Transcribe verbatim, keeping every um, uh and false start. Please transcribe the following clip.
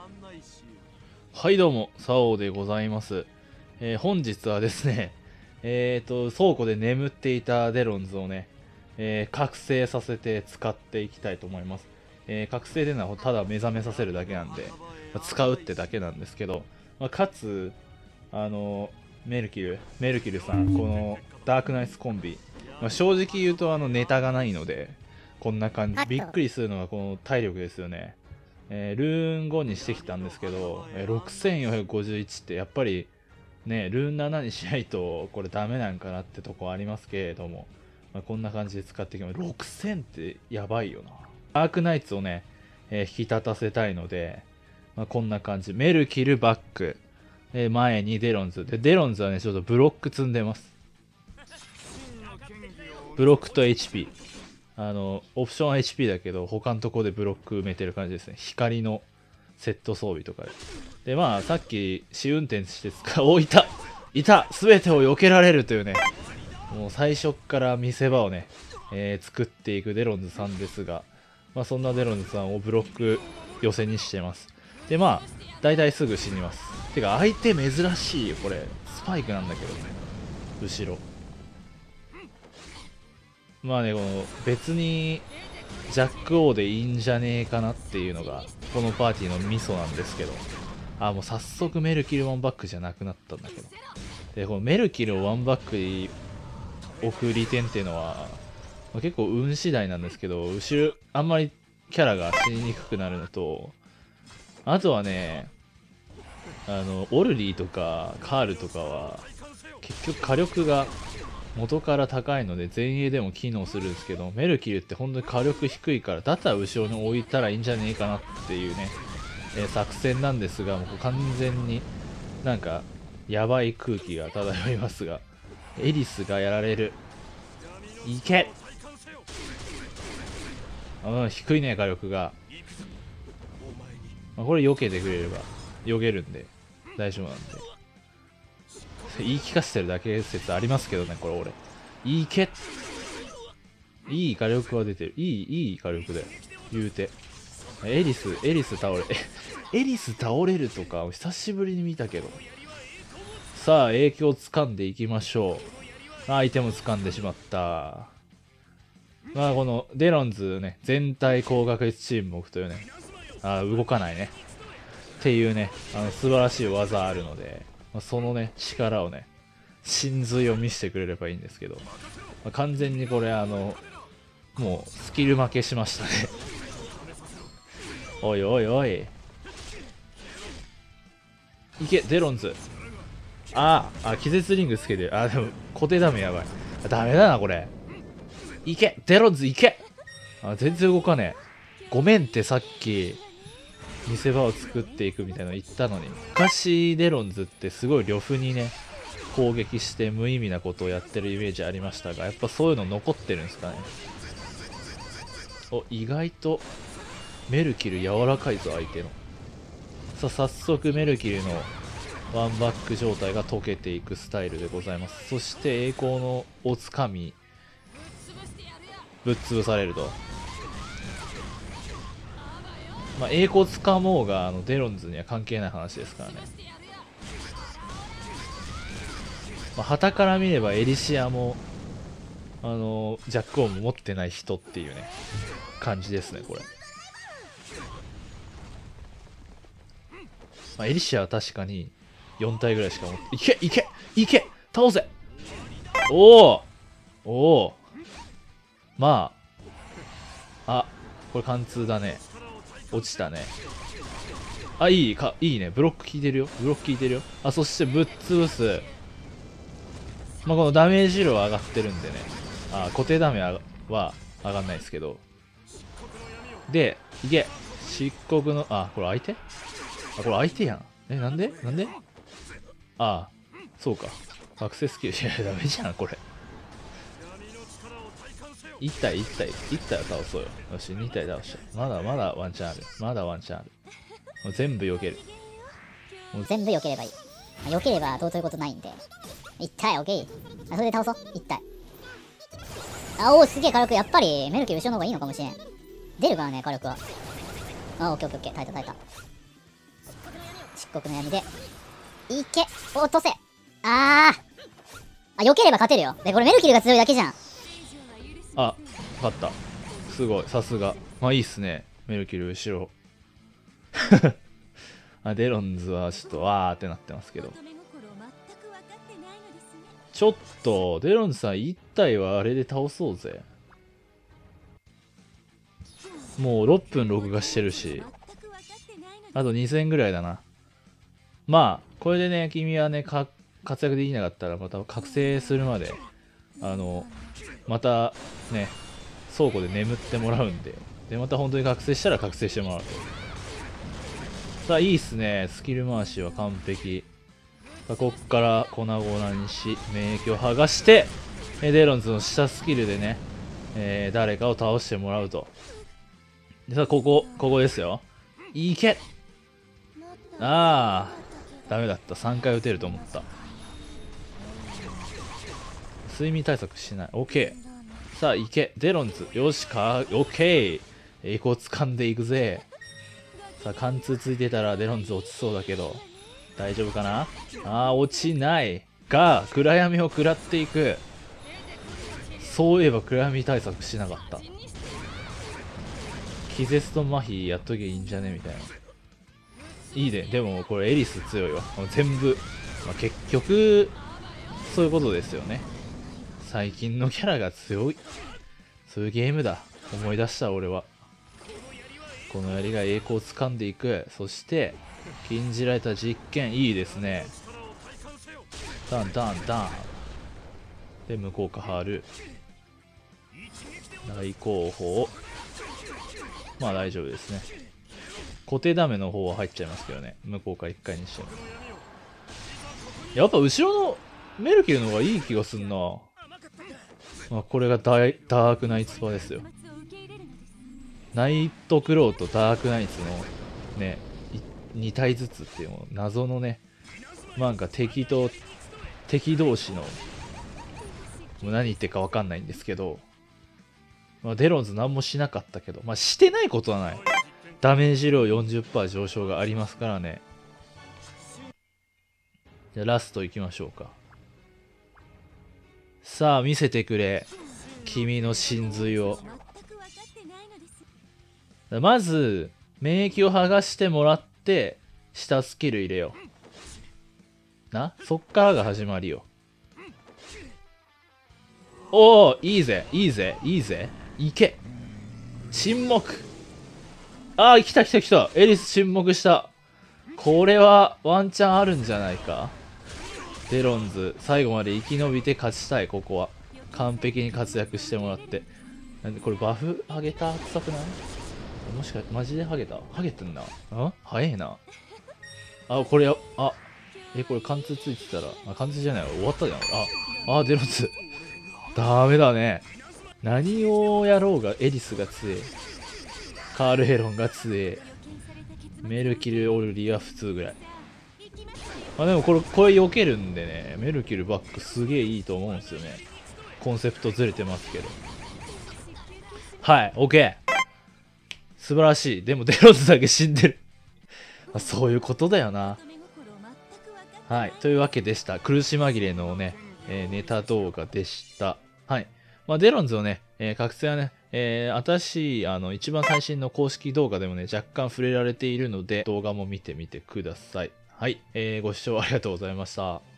はいどうも、サオでございます。えー、本日はですね、えーと、倉庫で眠っていたデロンズをね、えー、覚醒させて使っていきたいと思います。えー、覚醒でのはただ目覚めさせるだけなんで、まあ、使うってだけなんですけど、まあ、かつ、あの、メルキル、メルキルさん、このダークナイツコンビ、まあ、正直言うとあのネタがないので、こんな感じ。びっくりするのがこの体力ですよね。えー、ルーンごにしてきたんですけど、えー、ろくせんよんひゃくごじゅういちってやっぱりね、ルーンななにしないとこれダメなんかなってとこありますけれども、まあ、こんな感じで使っていきます。ろくせんってやばいよな。ダークナイツをね、えー、引き立たせたいので、まあ、こんな感じ。メルキルバック、えー、前にデロンズ。で、デロンズはね、ちょっとブロック積んでます。ブロックと エイチピー。あの、オプションは エイチピー だけど、他のとこでブロック埋めてる感じですね。光のセット装備とかで。で、まあ、さっき試運転して使う、お、いたいた全てを避けられるというね、もう最初から見せ場をね、えー、作っていくデロンズさんですが、まあ、そんなデロンズさんをブロック寄せにしてます。で、まあ、大体すぐ死にます。てか、相手珍しいよ、これ。スパイクなんだけどね。後ろ。まあね、この別にジャック王でいいんじゃねえかなっていうのがこのパーティーのミソなんですけど、あ、もう早速メルキルワンバックじゃなくなったんだけど、でこのメルキルをワンバックに置く利点っていうのは、まあ、結構運次第なんですけど、後ろあんまりキャラが死ににくくなるのと、あとはね、あのオルリーとかカールとかは結局火力が元から高いので前衛でも機能するんですけど、メルキルって本当に火力低いから、だったら後ろに置いたらいいんじゃねえかなっていうね、えー、作戦なんですが、もう完全になんかやばい空気が漂いますが、エリスがやられる。いけ、うん、低いね火力が、まあ、これ避けてくれれば避けるんで大丈夫なんで、言い聞かせてるだけ説ありますけどね、これ俺。いいけ、いい火力は出てる。いい、いい火力だよ。言うて。エリス、エリス倒れ、エリス倒れるとか、久しぶりに見たけど。さあ、影響を掴んでいきましょう。アイテム掴んでしまった。まあ、このデロンズね、全体高確率チームも置くというね、あ、動かないね。っていうね、あの素晴らしい技あるので、まあ、そのね、力をね、真髄を見せてくれればいいんですけど、まあ、完全にこれあの、もうスキル負けしましたね。おいおいおい。いけ、デロンズ。ああ、あ、気絶リングつけてる。あ、でも固定ダメやばい。ダメだな、これ。いけ、デロンズいけ。あ、全然動かねえ。ごめんってさっき、見せ場を作っていくみたいなの言ったのに。昔デロンズってすごい呂布にね、攻撃して無意味なことをやってるイメージありましたが、やっぱそういうの残ってるんですかね。お、意外とメルキル柔らかいぞ相手の。さあ早速メルキルのワンバック状態が解けていくスタイルでございます。そして栄光のおつかみぶっ潰されると、まあ、栄光つかもうがあのデロンズには関係ない話ですからね。まあ、旗から見ればエリシアもあのジャックオンも持ってない人っていうね感じですねこれ。まあ、エリシアは確かによん体ぐらいしか持って、いけいけいけ倒せ。おおおお、まあ、あ、これ貫通だね。落ちたね。あ、いいか、いいね。ブロック効いてるよ。ブロック効いてるよ。あ、そしてぶっ潰す。まあ、このダメージ量は上がってるんでね。あ、固定ダメは上がんないですけど。で、いけ。漆黒の、あ、これ相手？あ、これ相手やん。え、なんでなんでああ、そうか。アクセスキル。いや、ダメじゃん、これ。いち体、いち体、いち体は倒そうよ。よし、に体倒した。まだまだワンチャンある。まだワンチャンある。もう全部避ける。 もう全部避ければいい。避ければどうすることないんで。いち体、オッケー。あ、それで倒そう。いち体。あ、おお、すげえ火力。やっぱりメルキル後ろの方がいいのかもしれん。出るからね、火力は。あ、オッケーオッケーオッケー。耐えた耐えた。 漆黒の闇で。いけ、落とせ。あー。あ、避ければ勝てるよ。で、これメルキルが強いだけじゃん。 あ、勝った。すごい、さすが。まあいいっすね。メルキル後ろ。あ、デロンズはちょっとわーってなってますけど。ちょっと、デロンズさんいち体はあれで倒そうぜ。もうろっぷん録画してるし。あとに戦ぐらいだな。まあ、これでね、君はね、か活躍できなかったら、また覚醒するまで、あの、またね、倉庫で眠ってもらうんで、で、また本当に覚醒したら覚醒してもらうと。さあ、いいっすね。スキル回しは完璧。さあ、こっから粉々にし、免疫を剥がして、デロンズの下スキルでね、えー、誰かを倒してもらうと。でさあ、ここ、ここですよ。いけ！あー、ダメだった。さんかい打てると思った。睡眠対策しない。OK。さあ、いけ。デロンズ。よしか。OK。栄光掴んでいくぜ。さあ、貫通ついてたらデロンズ落ちそうだけど、大丈夫かな？あー、落ちない。が、暗闇を食らっていく。そういえば暗闇対策しなかった。気絶と麻痺やっときゃいいんじゃねみたいな。いいね。でもこれエリス強いわ。全部。まあ、結局、そういうことですよね。最近のキャラが強い。そういうゲームだ。思い出した俺は。この槍が栄光を掴んでいく。そして、禁じられた実験。いいですね。ダンダンダン。で、無効化張る。大後方。まあ大丈夫ですね。固定ダメの方は入っちゃいますけどね。無効化いっかいにしても。やっぱ後ろのメルキルの方がいい気がすんな。まあ、これがダイダークナイツパですよ。ナイトクローとダークナイツのね、に体ずつっていうも謎のね、なんか敵と敵同士の、もう何言ってるか分かんないんですけど、まあ、デロンズ何もしなかったけど、まあしてないことはない。ダメージ量 よんじゅっパーセント 上昇がありますからね。じゃあラストいきましょうか。さあ見せてくれ、君の真髄を。まず免疫を剥がしてもらって下スキル入れような。そっからが始まりよ。おお、いいぜいいぜいいぜ、いけ。沈黙。ああ、来た来た来た。エリス沈黙した。これはワンチャンあるんじゃないか。デロンズ最後まで生き延びて勝ちたい。ここは完璧に活躍してもらって。なんでこれバフ上げた臭くない？もしかマジでハゲた？ハゲてんな。あ、早いな。あ、これあ、え、これ貫通ついてたら、あ、貫通じゃないわ、終わったじゃん。あ、あ、デロンズダメだね。何をやろうがエリスが強え、カールヘロンが強え、メルキルオルリは普通ぐらい。まあでもこれ、これ避けるんでね、メルキルバックすげえいいと思うんですよね。コンセプトずれてますけど。はい、OK。素晴らしい。でもデロンズだけ死んでる。まあ、そういうことだよな。はい、というわけでした。苦し紛れのね、えー、ネタ動画でした。はい。まあ、デロンズをね、えー、覚醒はね、えー、新しい、あの、一番最新の公式動画でもね、若干触れられているので、動画も見てみてください。はい。えー、ご視聴ありがとうございました。